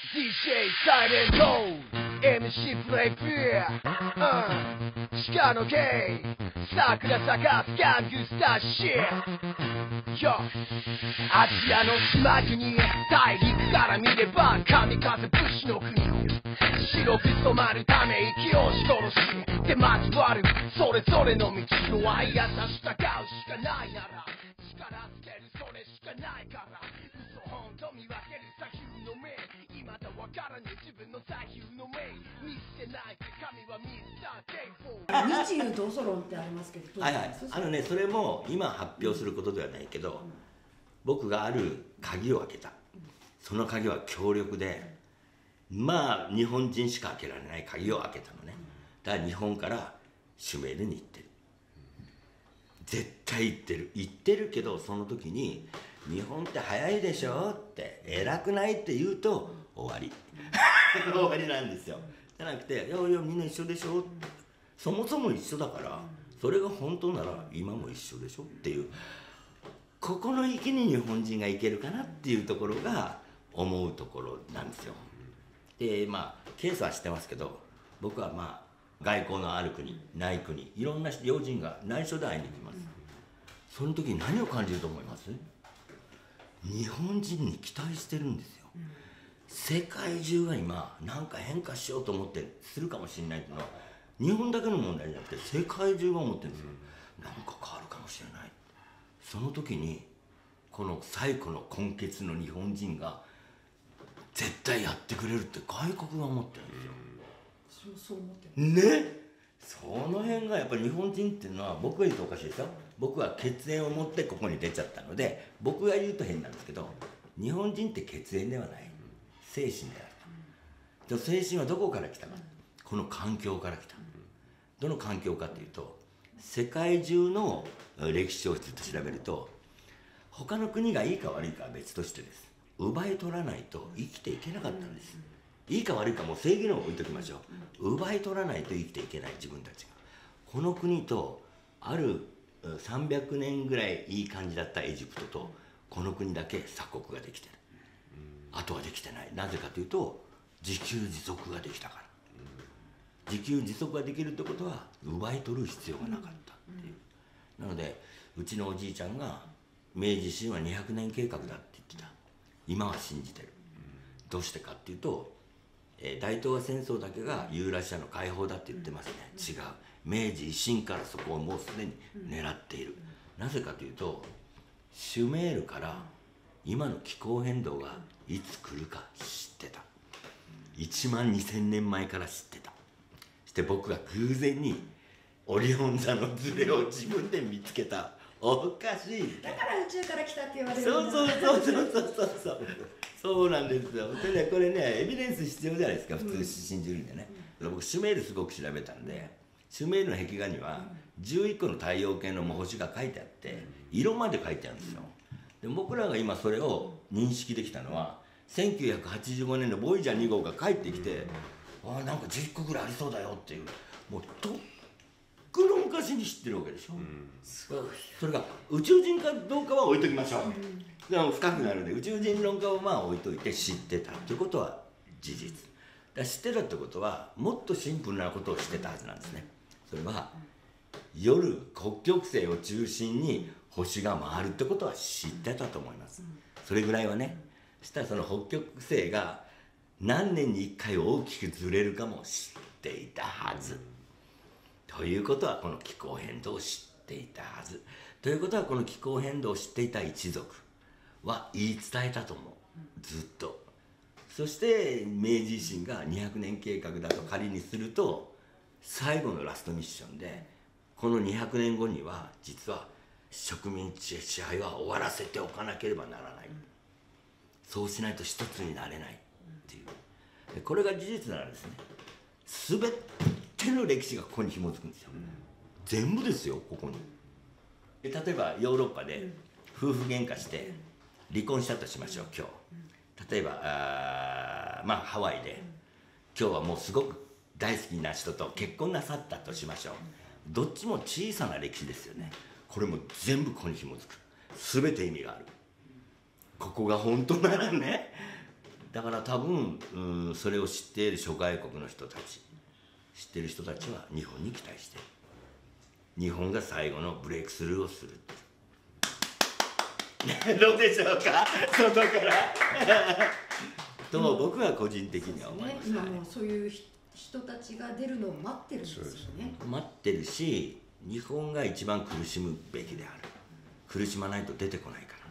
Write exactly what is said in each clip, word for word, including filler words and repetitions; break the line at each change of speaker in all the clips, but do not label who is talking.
ディージェー サイレント エムシー プレイフィア、うん、鹿のゲイ桜咲かすガングスターシッよアジアの島国大陸から見れば神風武士の国白く染まるため息を押し殺しで交わるそれぞれの道の愛やさ従うしかないなら力つけるそれしかないから嘘本当見分ける左右の目未だわからね自分の左右の目見捨てないって神はミスター・ケイフォー
日友同祖論ってありますけど、
はいはい、あのねそれも今発表することではないけど、僕がある鍵を開けた。その鍵は強力で、まあ日本人しか開けられない鍵を開けたのね。だから日本からシュメールに行ってる。絶対行ってる行ってるけど、その時に日本って早いでしょって偉くないって言うと終わり終わりなんですよ。じゃなくて、いやいやみんな一緒でしょって、そもそも一緒だから、それが本当なら今も一緒でしょっていう、ここの域に日本人がいけるかなっていうところが思うところなんですよ。でまあケースは知ってますけど、僕はまあ外交のある国ない国いろんな要人が内緒で会いに行きます。その時に何を感じると思います？日本人に期待してるんですよ。世界中が今なんか変化しようと思ってするかもしれないっていうのは日本だけの問題じゃなくて世界中が思ってるんですよ。なんか変わるかもしれない。その時にこの最古の根血の日本人が絶対やってくれるって外国が思ってるんですよ。
そう思ってる
ね。その辺がやっぱり日本人っていうのは、僕が言うとおかしいですよ。僕は血縁を持ってここに出ちゃったので僕が言うと変なんですけど、日本人って血縁ではない精神であると。精神はどこから来たか、この環境から来た。どの環境かというと、世界中の歴史をずっと調べると、他の国がいいか悪いかは別としてです、奪い取らないと生きていけなかったんです。いいか悪いかもう正義のを置いときましょう。奪い取らないと生きていけない自分たちが。この国とあるさんびゃくねんぐらいいい感じだったエジプトと、この国だけ鎖国ができてる。あとはできてない。なぜかというと自給自足ができたから。自給自足ができるってことは奪い取る必要がなかったっていう。なのでうちのおじいちゃんが明治維新はにひゃくねん計画だって言ってた。今は信じてる。どうしてかっていうと、えー、大東亜戦争だけがユーラシアの解放だって言ってますね。違う。明治維新からそこをもうすでに狙っている。なぜかというと、シュメールから今の気候変動がいつ来るか知ってた。いちまんにせんねんまえから知ってた。そして僕が偶然にオリオン座のズレを自分で見つけた。おかしい。
だから宇宙から来たって言われるんだ。
そうそうそうそうそうそうそうそうなんですよ。でね、これねエビデンス必要じゃないですか、普通信じるんでね。うん、僕シュメールすごく調べたんで、シュメールの壁画にはじゅういっこの太陽系の星が書いてあって色まで書いてあるんですよ。で僕らが今それを認識できたのはせんきゅうひゃくはちじゅうごねんのボイジャーに号が帰ってきて、あなんかじゅっこぐらいありそうだよっていう、もうとっくの昔に知ってるわけでしょ。うん、それが宇宙人かどうかは置いときましょう。うん、でも深くなるので宇宙人論家をまあ置いといて、知ってたということは事実だ。知ってたってことはもっとシンプルなことをしてたはずなんですね。それは夜北極星を中心に星が回るってことは知ってたと思います。それぐらいはね。そしたらその北極星が何年にいっかい大きくずれるかも知っていたはず。ということはこの気候変動を知っていたはず。ということはこの気候変動を知っていた一族は言い伝えたと思う、ずっと。そして明治維新がにひゃくねん計画だと仮にすると、最後のラストミッションでこのにひゃくねんごには実は植民地支配は終わらせておかなければならない、そうしないと一つになれないっていう。でこれが事実ならですね、全ての歴史がここに紐づくんですよ。全部ですよ、ここに。で例えばヨーロッパで夫婦喧嘩して離婚したとしましょう。今日例えばあまあハワイで今日はもうすごく大好きな人と結婚なさったとしましょう。どっちも小さな歴史ですよね。これも全部ここに紐づく。全て意味がある。ここが本当ならね、 だから多分、うん、それを知っている諸外国の人たち、知っている人たちは日本に期待して、日本が最後のブレイクスルーをするどうでしょうか外からと僕は個人的には思います。
今もうそういう人たちが出るのを待ってるんですよね。
待ってるし、日本が一番苦しむべきである。苦しまないと出てこないから。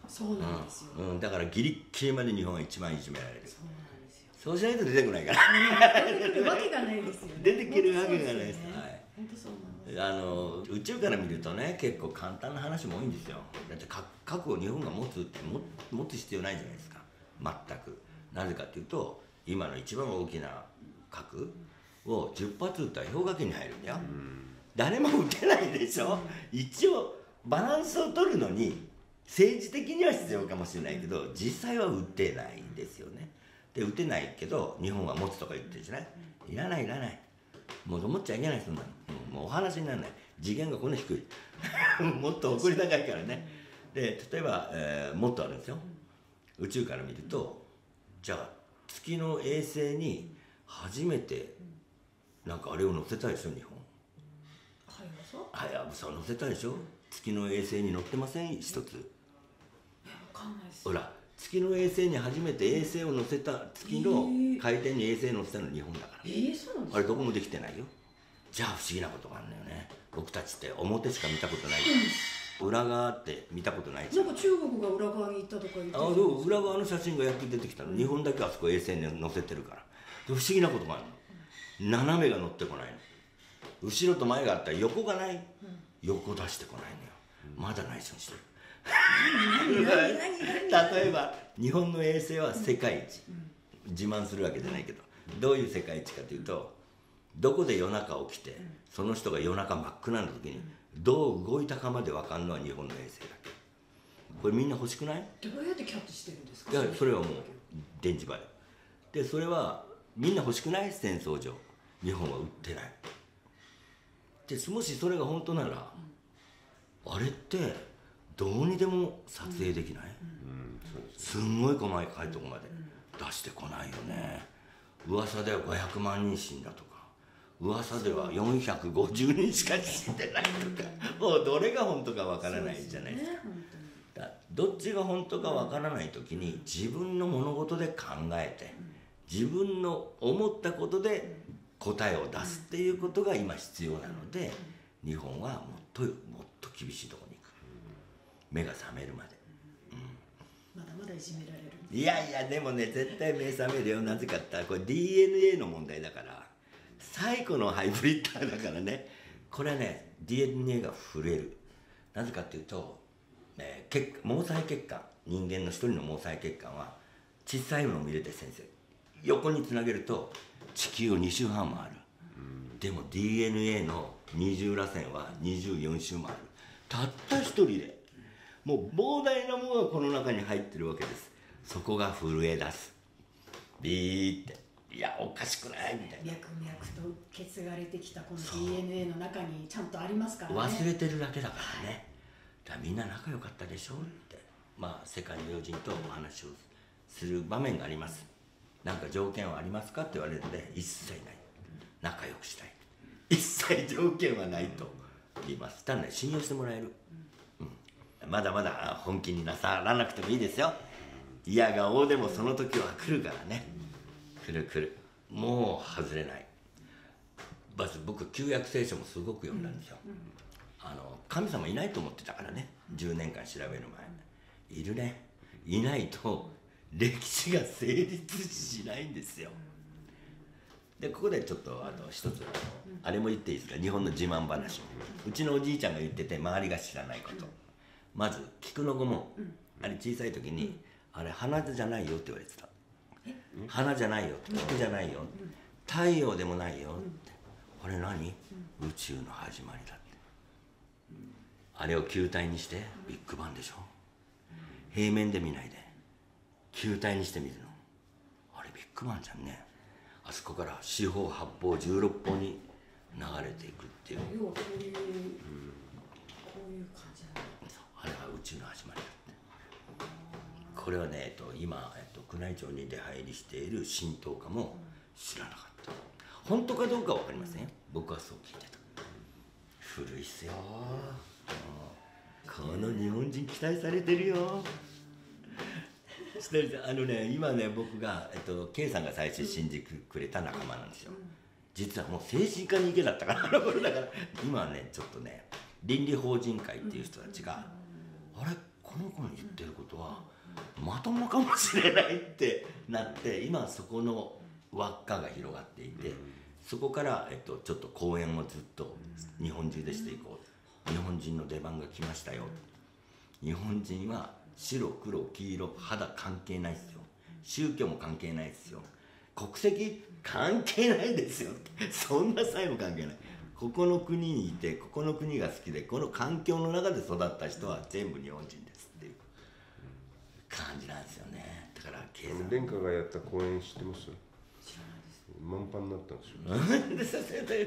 そうなんですよ、
うんうん、だからギリッギリまで日本は一番いじめられる。
そうなんですよ。
そうしないと出てこないから
出てくるわけがないですよね。
出てくるわけがないです。
本当そう思います。
あの宇宙から見るとね、結構簡単な話も多いんですよ。だって核を日本が持つっても持つ必要ないじゃないですか、全く。なぜかというと、今の一番大きな核をじゅっぱつ撃ったら氷河期に入るんだよ、うん、誰も撃てないでしょ、うん、一応バランスを取るのに政治的には必要かもしれないけど、実際は撃てないんですよね。で撃てないけど日本は持つとか言ってるじゃない。いらないいらない、もう思っちゃいけない、そんなの、うん、もうお話にならない。次元がこんな低いもっと誇り高いからね。で例えば、えー、もっとあるんですよ。宇宙から見ると、じゃあ月の衛星に初めてなんかあれを載せたでしょ、日本。
はやぶさ
はやぶさを載せたでしょ。月の衛星に載ってません一つ。
いや、わかんないです。
ほら、月の衛星に初めて衛星を載せた、月の回転に衛星載せたの日本だから。
えー、そうなんですか。
あれどこもできてないよ。じゃあ不思議なことがあるんだよね。僕たちって表しか見たことない、うん、裏側って見たことないじゃん。
なんか中国が裏側に行ったとか言ってた。
あ、そう裏側の写真がやっと出てきたの、うん、日本だけあそこ衛星に載せてるから。不思議なことがあるの、斜めが乗ってこないの。後ろと前があったら横がない、うん、横出してこないのよ、うん、まだ内緒にしてる例えば日本の衛星は世界一、うん、自慢するわけじゃないけど、どういう世界一かというと、どこで夜中起きて、その人が夜中真っ暗な時にどう動いたかまで分かるのは日本の衛星だけ。これみんな欲しくない？
どうやってキャッチしてるんですか？
いや、それはもう電磁波で、それはみんな欲しくない？戦争上日本は売ってない。でもしそれが本当なら、うん、あれってどうにでも撮影できない？うんうん、すんごい細かいとこまで出してこないよね。噂ではごひゃくまんにん死んだとか、噂ではよんひゃくごじゅうにんしか死んでないとか、もうどれが本当かわからないじゃないですか。だどっちが本当かわからない時に自分の物事で考えて、自分の思ったことで答えを出すっていうことが今必要なので、日本はもっともっと厳しいところに行く、目が覚めるまで、
うん、まだまだいじめられる。
いやいや、でもね、絶対目覚めるよ。なぜかってこれ ディーエヌエー の問題だから、最古のハイブリッダーだからね。これね ディーエヌエー が震える。なぜかっていうと、ね、血毛細血管、人間の一人の毛細血管は小さいのを見れて、先生横につなげると地球をに周半回る、うん、でも ディーエヌエー の二重らせんはにじゅうよん周回る。たった一人でもう膨大なものがこの中に入ってるわけです。そこが震え出す、ビーって、いやおかしくないみたいな。
脈々と受け継がれてきたこの ディーエヌエー の中にちゃんとありますからね。
忘れてるだけだからね。だからみんな仲良かったでしょって、まあ世界の要人とお話をする場面があります。なんか条件はありますかって言われるので、一切ない。仲良くしたい、一切条件はないと言います。ただね、信用してもらえる、うん、まだまだ本気になさらなくてもいいですよ。いやがおうでもその時は来るからね。来る来る、もう外れない。まず僕旧約聖書もすごく読んだんですよ、うんうん、あの神様いないと思ってたからね、じゅうねんかん調べる前。いるね。いないと歴史が成立しないんですよ。でここでちょっとあの一つあれも言っていいですか、日本の自慢話。うちのおじいちゃんが言ってて周りが知らないこと。まず菊の御紋、あれ小さい時にあれ花じゃないよって言われてた。花じゃないよ、菊じゃないよ、太陽でもないよって。これ何？宇宙の始まりだって。あれを球体にしてビッグバンでしょ。平面で見ないで球体にしてみるの。あれビッグバンじゃんね。あそこから四方八方十六方に流れていくっていう。
要はこういう、うん、こういう感じなんだ。
あれが宇宙の始まりだって。ここれはね、えっと、今、えっと、宮内庁に出入りしている神道家も知らなかった。本当かどうかは分かりませんよ。僕はそう聞いてた。古いっすよ。この日本人期待されてるよ。あのね、今ね、僕が、えっと、K さんが最初信じてくれた仲間なんですよ。実はもう精神科に行けだったからあの頃だから、今はねちょっとね倫理法人会っていう人たちが、あれこの子の言ってることはまともかもしれないってなって、今そこの輪っかが広がっていて、そこから、えっと、ちょっと講演をずっと日本中でしていこう。日本人の出番が来ましたよ。日本人は白黒黄色肌関係ないですよ。宗教も関係ないですよ。国籍関係ないですよ。そんなさえも関係ない。ここの国にいて、ここの国が好きで、この環境の中で育った人は全部日本人ですっていう感じなんですよね。だから経済
殿下がやった講演知ってます？知らないです。満帆になったんですよ。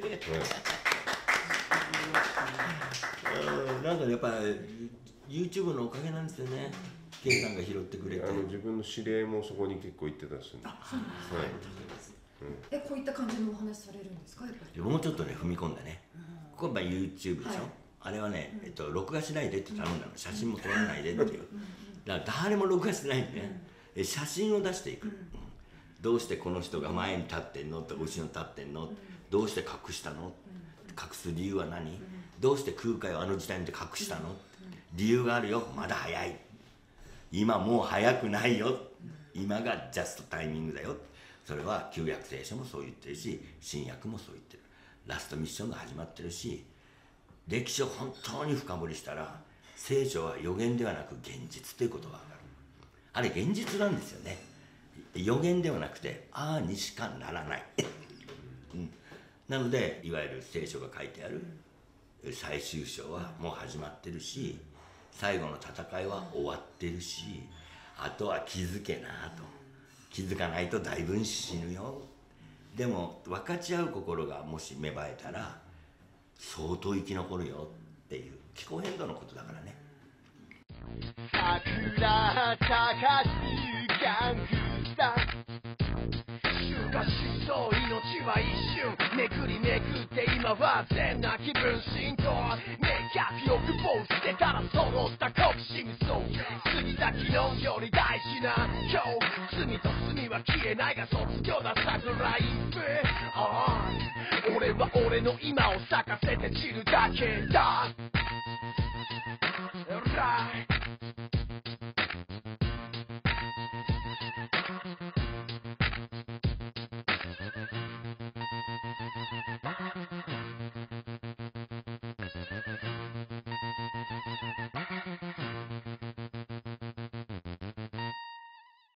なんかやっぱり YouTube のおかげなんですよね。K さんが拾ってくれて、
あの自分の知り合いもそこに結構行ってたし、ね、はい、
え、こういった感じのお話されるんですか？やっぱり
もうちょっとね踏み込んだね、ここは YouTube でしょ、はい、あれはね、えっと、録画しないでって頼んだの、写真も撮らないでっていう、だから誰も録画してないんでね、うん、写真を出していく、うん、どうしてこの人が前に立ってんのと後ろに立ってんの、うん、どうして隠したの、うん、隠す理由は何、うん、どうして空海をあの時代に隠したの、うん、理由があるよ、まだ早い、今もう早くないよ、今がジャストタイミングだよ。それは旧約聖書もそう言ってるし、新約もそう言ってる。ラストミッションが始まってるし、歴史を本当に深掘りしたら聖書は予言ではなく現実ということが分かる。あれ現実なんですよね。予言ではなくてああにしかならない、うん、なのでいわゆる聖書が書いてある最終章はもう始まってるし、最後の戦いは終わってるし、あとは気づけなと。気づかないとだいぶ死ぬよ。でも分かち合う心がもし芽生えたら相当生き残るよっていう気候変動のことだからね。
桜高しガングスタ週が疾走、命は一瞬めくりめくって今は全な気分浸透、明確欲望捨てたら揃った好奇心、そう過ぎた昨日より大事な今日、罪と罪は消えないが卒業だ桜イフ、ああ俺は俺の今を咲かせて散るだけだ。Right